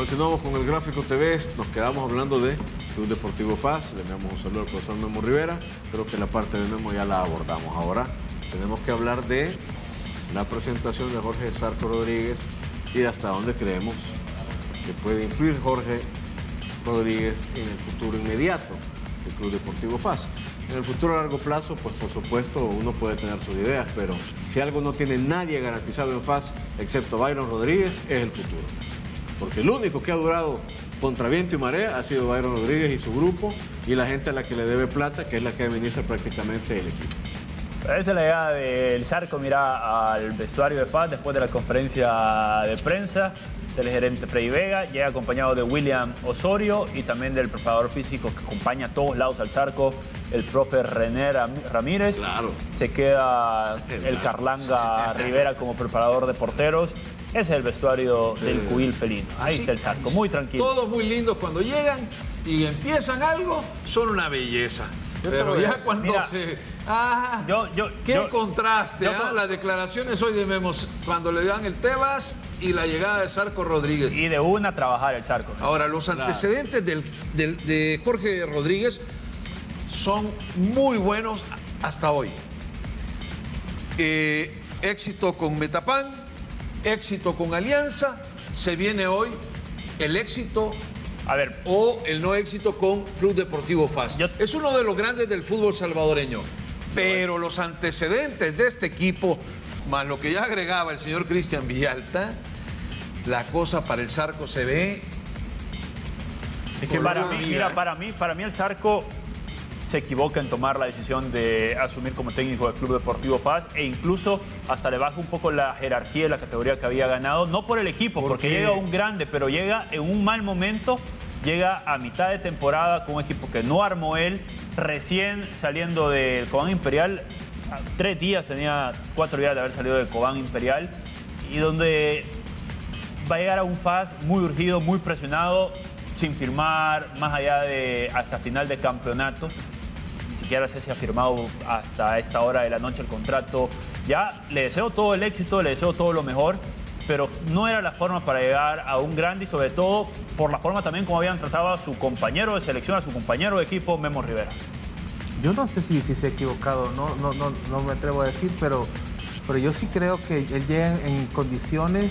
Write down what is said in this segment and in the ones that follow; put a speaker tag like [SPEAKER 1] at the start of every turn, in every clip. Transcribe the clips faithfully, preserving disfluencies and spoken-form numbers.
[SPEAKER 1] Continuamos con el Gráfico T V, nos quedamos hablando de Club Deportivo F A S, le enviamos un saludo al profesor Memo Rivera, creo que la parte de Memo ya la abordamos. Ahora tenemos que hablar de la presentación de Jorge Zarco Rodríguez y de hasta dónde creemos que puede influir Jorge Rodríguez en el futuro inmediato del Club Deportivo F A S. En el futuro a largo plazo, pues por supuesto uno puede tener sus ideas, pero si algo no tiene nadie garantizado en F A S, excepto Byron Rodríguez, es el futuro. Porque el único que ha durado contra viento y marea ha sido Byron Rodríguez y su grupo y la gente a la que le debe plata, que es la que administra prácticamente el equipo.
[SPEAKER 2] Esa es la llegada del Zarco, mira, al vestuario de F A S después de la conferencia de prensa. Es el gerente Freddy Vega, llega acompañado de William Osorio y también del preparador físico que acompaña a todos lados al Zarco, el profe René Ramírez.
[SPEAKER 1] Claro.
[SPEAKER 2] Se queda el Carlanga Rivera como preparador de porteros. Ese es el vestuario sí. del Cubil felino. Ahí Así, está el Zarco, muy tranquilo.
[SPEAKER 3] Todos muy lindos cuando llegan y empiezan algo, son una belleza. Yo Pero ya cuando Mira, se... Ah, yo, yo, qué yo, contraste, yo, ¿eh? Las declaraciones hoy de Memo cuando le dan el Tebas y la llegada de Zarco Rodríguez.
[SPEAKER 2] Y de una a trabajar el Zarco. ¿No?
[SPEAKER 3] Ahora, los antecedentes claro. del, del, de Jorge Rodríguez son muy buenos hasta hoy. Eh, éxito con Metapan, éxito con Alianza, se viene hoy el éxito... A ver, o el no éxito con Club Deportivo F A S. Yo... Es uno de los grandes del fútbol salvadoreño. Pero los antecedentes de este equipo, más lo que ya agregaba el señor Cristian Villalta, la cosa para el Zarco se ve...
[SPEAKER 2] Es que para mí, mira, para mí, para mí el Zarco se equivoca en tomar la decisión de asumir como técnico del Club Deportivo F A S e incluso hasta le baja un poco la jerarquía de la categoría que había ganado, no por el equipo, ¿Por porque qué? llega un grande, pero llega en un mal momento, llega a mitad de temporada con un equipo que no armó él, recién saliendo del Cobán Imperial, tres días, tenía cuatro días de haber salido del Cobán Imperial, y donde va a llegar a un F A S muy urgido, muy presionado, sin firmar más allá de hasta final de campeonato. Ni siquiera sé si ha firmado hasta esta hora de la noche el contrato. Ya le deseo todo el éxito, le deseo todo lo mejor, pero no era la forma para llegar a un grande y sobre todo por la forma también como habían tratado a su compañero de selección, a su compañero de equipo, Memo Rivera.
[SPEAKER 4] Yo no sé si, si se ha equivocado, no, no, no, no me atrevo a decir, pero, pero yo sí creo que él llega en condiciones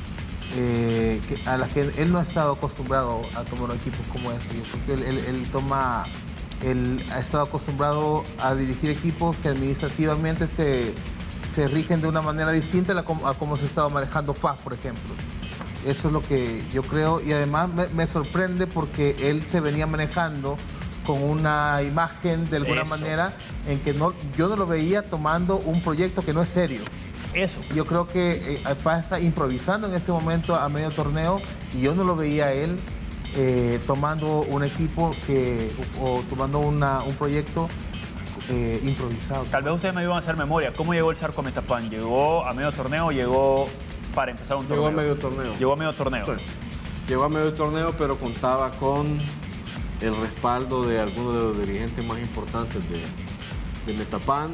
[SPEAKER 4] eh, que, a las que él no ha estado acostumbrado a tomar un equipo como ese. Yo creo que él, él, él toma... Él ha estado acostumbrado a dirigir equipos que administrativamente se, se rigen de una manera distinta a, la, a cómo se estaba manejando F A S, por ejemplo. Eso es lo que yo creo y además me, me sorprende porque él se venía manejando con una imagen de alguna Eso. manera en que no, yo no lo veía tomando un proyecto que no es serio.
[SPEAKER 2] Eso. Yo
[SPEAKER 4] creo que eh, F A S está improvisando en este momento a medio torneo y yo no lo veía a él Eh, tomando un equipo que, o tomando una, un proyecto eh, improvisado.
[SPEAKER 2] Tal vez ustedes me iban a hacer memoria. ¿Cómo llegó el Zarco a Metapan? ¿Llegó a medio torneo o llegó para empezar un torneo?
[SPEAKER 1] Llegó a medio torneo.
[SPEAKER 2] Llegó a medio torneo.
[SPEAKER 1] Sí. Llegó a medio torneo, pero contaba con el respaldo de algunos de los dirigentes más importantes de, de Metapan.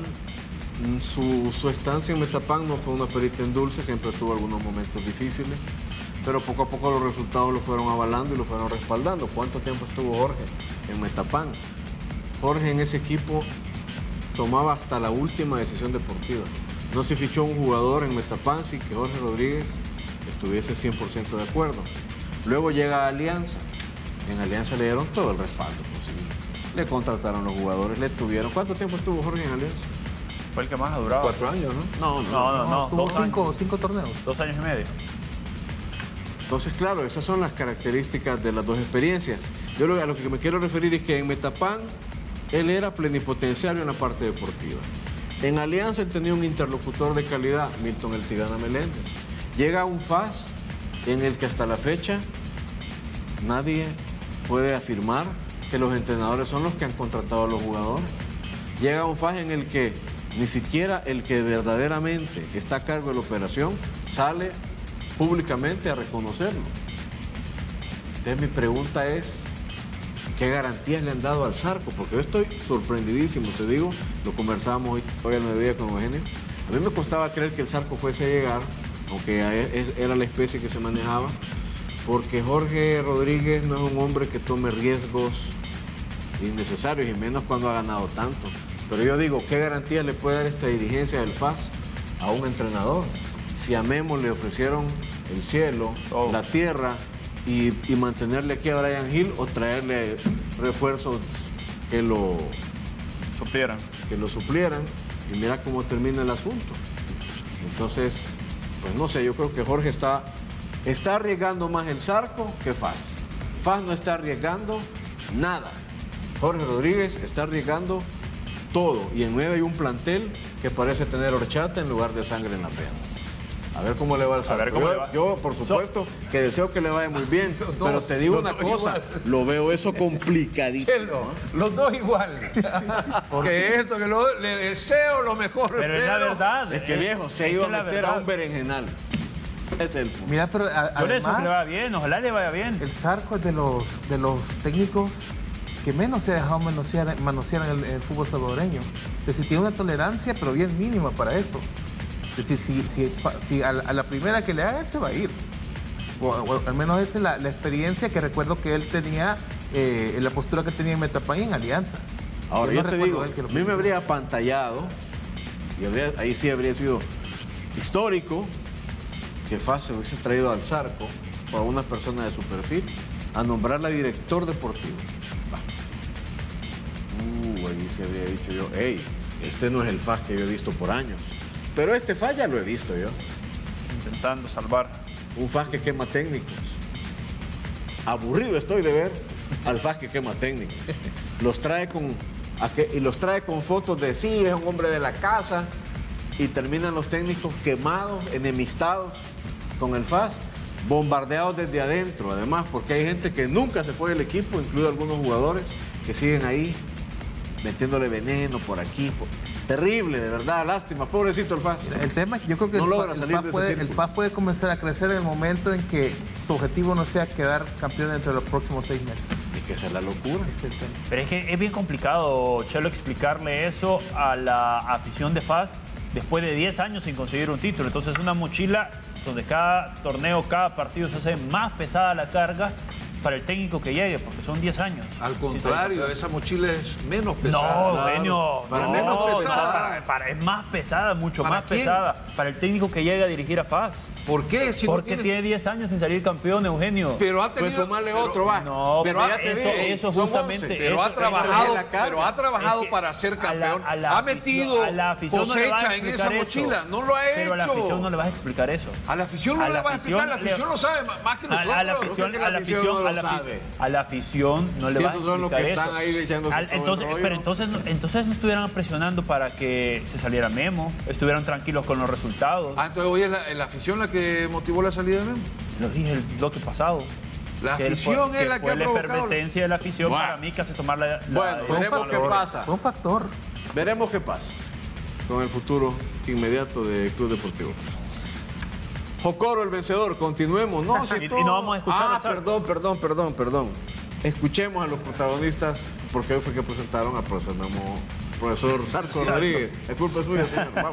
[SPEAKER 1] Su, su estancia en Metapan no fue una perita en dulce, siempre tuvo algunos momentos difíciles. Pero poco a poco los resultados lo fueron avalando y lo fueron respaldando. ¿Cuánto tiempo estuvo Jorge en Metapan? Jorge en ese equipo tomaba hasta la última decisión deportiva. No se fichó un jugador en Metapan sin que Jorge Rodríguez estuviese cien por ciento de acuerdo. Luego llega a Alianza. En Alianza le dieron todo el respaldo posible. Le contrataron los jugadores, le tuvieron. ¿Cuánto tiempo estuvo Jorge en Alianza?
[SPEAKER 2] Fue el que más ha durado.
[SPEAKER 3] Cuatro años, ¿no?
[SPEAKER 1] No, no,
[SPEAKER 2] no. no, no, no
[SPEAKER 4] tuvo
[SPEAKER 2] dos
[SPEAKER 4] cinco,
[SPEAKER 2] años.
[SPEAKER 4] cinco torneos.
[SPEAKER 2] Dos años y medio.
[SPEAKER 1] Entonces, claro, esas son las características de las dos experiencias. Yo lo, a lo que me quiero referir es que en Metapan él era plenipotenciario en la parte deportiva. En Alianza él tenía un interlocutor de calidad, Milton El Tigana Meléndez. Llega a un F A S en el que hasta la fecha nadie puede afirmar que los entrenadores son los que han contratado a los jugadores. Llega a un F A S en el que ni siquiera el que verdaderamente está a cargo de la operación sale públicamente a reconocerlo. Entonces mi pregunta es, ¿qué garantías le han dado al Zarco? Porque yo estoy sorprendidísimo, te digo, lo conversábamos hoy, hoy al mediodía con Eugenio. A mí me costaba creer que el Zarco fuese a llegar, aunque era la especie que se manejaba, porque Jorge Rodríguez no es un hombre que tome riesgos innecesarios, y menos cuando ha ganado tanto. Pero yo digo, ¿qué garantía le puede dar esta dirigencia del F A S a un entrenador? Si a Memo le ofrecieron el cielo, oh. la tierra, y, y mantenerle aquí a Brian Hill, o traerle refuerzos que lo
[SPEAKER 2] suplieran.
[SPEAKER 1] Que lo suplieran, y mira cómo termina el asunto. Entonces, pues no sé, yo creo que Jorge está, está arriesgando más el Zarco que F A S. F A S no está arriesgando nada. Jorge Rodríguez está arriesgando todo, y en medio hay un plantel que parece tener horchata en lugar de sangre en la pena. A ver cómo le va al Zarco. Yo, va. yo, por supuesto, so, que deseo que le vaya muy bien, dos, pero te digo una cosa, igual. Lo veo eso complicadísimo.
[SPEAKER 3] Chelo, los dos igual. Que esto, que lo, le deseo lo mejor.
[SPEAKER 2] Pero, pero es la verdad.
[SPEAKER 1] Es que
[SPEAKER 2] es,
[SPEAKER 1] viejo, se ha ido a meter a un berenjenal. Ese es el punto.
[SPEAKER 4] Mira, pero a,
[SPEAKER 2] Por además, eso que le vaya bien, ojalá le vaya bien.
[SPEAKER 4] El Zarco es de los, de los técnicos que menos se ha dejado manosear, manosear en el, en el fútbol salvadoreño. Es decir, tiene una tolerancia, pero bien mínima para eso. Es decir, si, si, si a, la, a la primera que le haga, él se va a ir. O, o al menos esa es la, la experiencia que recuerdo que él tenía, eh, en la postura que tenía en Metapán y en Alianza.
[SPEAKER 1] Ahora, yo, no yo te digo, a mí me habría apantallado, y habría, ahí sí habría sido histórico, que Fase hubiese traído al Zarco, o a una persona de su perfil, a nombrarla director deportivo. Uh, ahí sí habría dicho yo, hey, este no es el F A S que yo he visto por años. Pero este F A S ya lo he visto yo.
[SPEAKER 2] Intentando salvar.
[SPEAKER 1] Un F A S que quema técnicos. Aburrido estoy de ver al F A S que quema técnicos. Los trae con, y los trae con fotos de sí, es un hombre de la casa, y terminan los técnicos quemados, enemistados con el F A S, bombardeados desde adentro, además, porque hay gente que nunca se fue del equipo, incluido algunos jugadores que siguen ahí metiéndole veneno por aquí. Por... Terrible, de verdad, lástima, pobrecito el F A S.
[SPEAKER 4] El tema es que yo creo que
[SPEAKER 1] no
[SPEAKER 4] el,
[SPEAKER 1] logra
[SPEAKER 4] el,
[SPEAKER 1] salir
[SPEAKER 4] F A S
[SPEAKER 1] de
[SPEAKER 4] puede,
[SPEAKER 1] ese
[SPEAKER 4] el F A S puede comenzar a crecer en el momento en que su objetivo no sea quedar campeón entre los próximos seis meses.
[SPEAKER 1] Es que esa es la locura.
[SPEAKER 4] Es el tema.
[SPEAKER 2] Pero es que es bien complicado, Chelo, explicarle eso a la afición de F A S después de diez años sin conseguir un título. Entonces es una mochila donde cada torneo, cada partido se hace más pesada la carga para el técnico que llegue, porque son diez años.
[SPEAKER 3] Al contrario, sí, esa mochila es menos pesada.
[SPEAKER 2] No, Eugenio,
[SPEAKER 3] para
[SPEAKER 2] no,
[SPEAKER 3] menos pesada.
[SPEAKER 2] Para, para, es más pesada, mucho más
[SPEAKER 3] quién?
[SPEAKER 2] pesada para el técnico que llegue a dirigir a F A S.
[SPEAKER 3] ¿Por qué? Si
[SPEAKER 2] Porque
[SPEAKER 3] no tienes...
[SPEAKER 2] tiene diez años sin salir campeón, Eugenio.
[SPEAKER 3] Pero ha tenido...
[SPEAKER 1] Pues sumarle
[SPEAKER 3] pero,
[SPEAKER 1] otro, va.
[SPEAKER 2] No,
[SPEAKER 1] pero
[SPEAKER 2] pero eso, eso justamente...
[SPEAKER 3] Pero
[SPEAKER 2] eso,
[SPEAKER 3] ha trabajado,
[SPEAKER 2] eso,
[SPEAKER 3] pero ha trabajado
[SPEAKER 2] es que
[SPEAKER 3] para ser campeón.
[SPEAKER 2] A la, a la
[SPEAKER 3] ha metido
[SPEAKER 2] afición,
[SPEAKER 3] cosecha
[SPEAKER 2] no
[SPEAKER 3] en esa mochila.
[SPEAKER 2] Eso.
[SPEAKER 3] No lo ha hecho.
[SPEAKER 2] Pero a la afición no le vas a explicar eso.
[SPEAKER 3] A la afición no
[SPEAKER 2] a
[SPEAKER 3] le
[SPEAKER 2] la
[SPEAKER 3] vas a explicar. La afición
[SPEAKER 2] le...
[SPEAKER 3] lo sabe más que nosotros.
[SPEAKER 2] A la afición, a la afición, a la afición, a la afición no le
[SPEAKER 1] si
[SPEAKER 2] vas a
[SPEAKER 1] esos son los que
[SPEAKER 2] eso.
[SPEAKER 1] están ahí echándose
[SPEAKER 2] Al, entonces, pero entonces, entonces no estuvieran presionando para que se saliera Memo, estuvieran tranquilos con los resultados.
[SPEAKER 3] Ah, entonces hoy es la, la afición la que motivó la salida de Memo.
[SPEAKER 2] Lo dije el bloque pasado.
[SPEAKER 3] La afición
[SPEAKER 2] fue,
[SPEAKER 3] es la que,
[SPEAKER 2] fue
[SPEAKER 3] ha
[SPEAKER 2] la
[SPEAKER 3] provocado.
[SPEAKER 2] efervescencia de la afición
[SPEAKER 1] bueno.
[SPEAKER 2] para mí que hace tomar la... la
[SPEAKER 1] bueno,
[SPEAKER 2] la,
[SPEAKER 1] veremos qué pasa.
[SPEAKER 4] Fue un factor.
[SPEAKER 1] Veremos qué pasa con el futuro inmediato del Club Deportivo. Jocoro, el vencedor, continuemos. No, si
[SPEAKER 2] y,
[SPEAKER 1] todo...
[SPEAKER 2] y no vamos a escuchar.
[SPEAKER 1] Ah, perdón, perdón, perdón, perdón. Escuchemos a los protagonistas, porque hoy fue que presentaron al profesor Memo, profesor Zarco Rodríguez. Es culpa suya, señor. Vamos.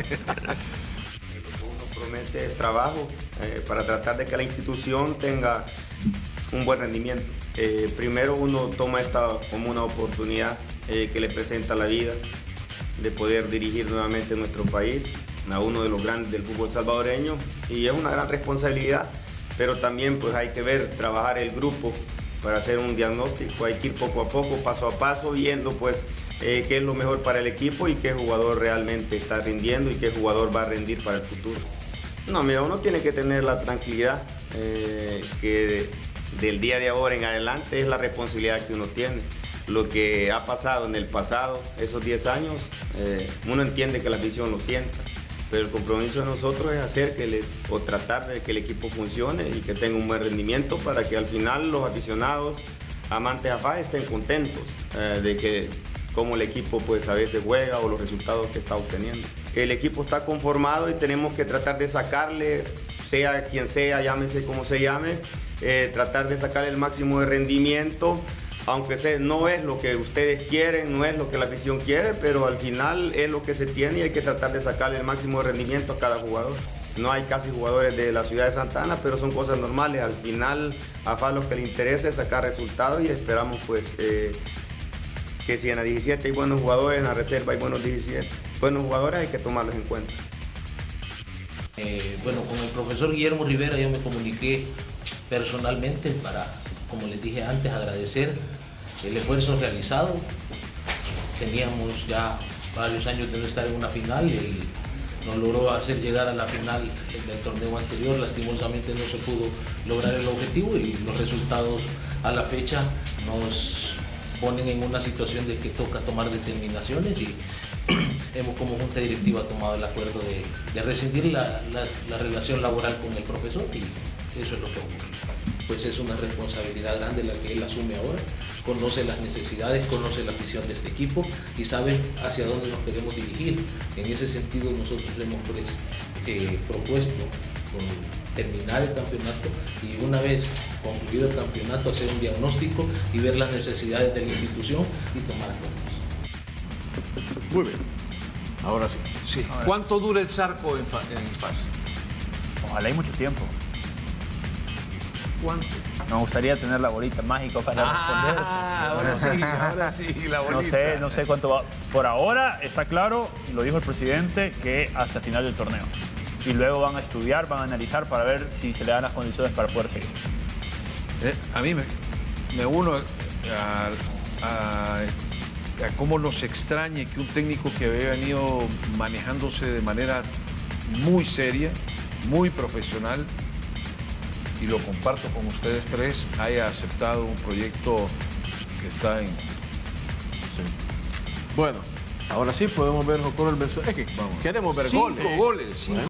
[SPEAKER 5] Promete trabajo eh, para tratar de que la institución tenga un buen rendimiento. Eh, primero uno toma esta como una oportunidad eh, que le presenta la vida de poder dirigir nuevamente nuestro país a uno de los grandes del fútbol salvadoreño, y es una gran responsabilidad, pero también pues hay que ver, trabajar el grupo para hacer un diagnóstico. Hay que ir poco a poco, paso a paso, viendo pues eh, qué es lo mejor para el equipo y qué jugador realmente está rindiendo y qué jugador va a rendir para el futuro. No, mira, uno tiene que tener la tranquilidad eh, que del día de ahora en adelante es la responsabilidad que uno tiene. Lo que ha pasado en el pasado, esos diez años, eh, uno entiende que la afición lo sienta, pero el compromiso de nosotros es hacer que le, o tratar de que el equipo funcione y que tenga un buen rendimiento para que al final los aficionados amantes a F A S estén contentos eh, de que cómo el equipo pues a veces juega o los resultados que está obteniendo. El equipo está conformado y tenemos que tratar de sacarle, sea quien sea, llámese como se llame, eh, tratar de sacarle el máximo de rendimiento, aunque sea, no es lo que ustedes quieren, no es lo que la afición quiere, pero al final es lo que se tiene y hay que tratar de sacarle el máximo de rendimiento a cada jugador. no hay casi jugadores de la ciudad de Santa Ana, pero son cosas normales. Al final a F A S lo que le interesa es sacar resultados y esperamos pues eh, que si en la diecisiete hay buenos jugadores, en la reserva hay buenos, diecisiete, buenos jugadores, hay que tomarlos en cuenta.
[SPEAKER 6] Eh, bueno, con el profesor Guillermo Rivera yo me comuniqué personalmente para, como les dije antes, agradecer el esfuerzo realizado. Teníamos ya varios años de no estar en una final y él nos logró hacer llegar a la final del torneo anterior. Lastimosamente no se pudo lograr el objetivo y los resultados a la fecha nos ponen en una situación de que toca tomar determinaciones y hemos como junta directiva tomado el acuerdo de, de rescindir la, la, la relación laboral con el profesor y eso es lo que ocurre. Pues es una responsabilidad grande la que él asume ahora, conoce las necesidades, conoce la visión de este equipo y sabe hacia dónde nos queremos dirigir. En ese sentido nosotros hemos pues, eh, propuesto con terminar el campeonato y una vez concluido el campeonato hacer un diagnóstico y ver las necesidades de la institución y tomar acuerdos.
[SPEAKER 1] Muy bien, ahora sí.
[SPEAKER 3] sí. ¿Cuánto dura el Zarco en, F A S?
[SPEAKER 2] Ojalá hay mucho tiempo.
[SPEAKER 3] ¿Cuánto?
[SPEAKER 2] Me gustaría tener la bolita mágica para
[SPEAKER 3] ah,
[SPEAKER 2] responder.
[SPEAKER 3] Ahora sí, ahora sí, la bolita.
[SPEAKER 2] No sé, no sé cuánto va. Por ahora está claro, lo dijo el presidente, que hasta el final del torneo. Y luego van a estudiar, van a analizar para ver si se le dan las condiciones para poder seguir.
[SPEAKER 3] Eh, a mí me, me uno a, a, a cómo nos extrañe que un técnico que había venido manejándose de manera muy seria, muy profesional, y lo comparto con ustedes tres, haya aceptado un proyecto que está en...
[SPEAKER 1] Sí. Bueno, ahora sí podemos ver Jocoro el vencedor. Es que vamos. Queremos ver
[SPEAKER 3] Cinco
[SPEAKER 1] goles.
[SPEAKER 3] goles. Cinco.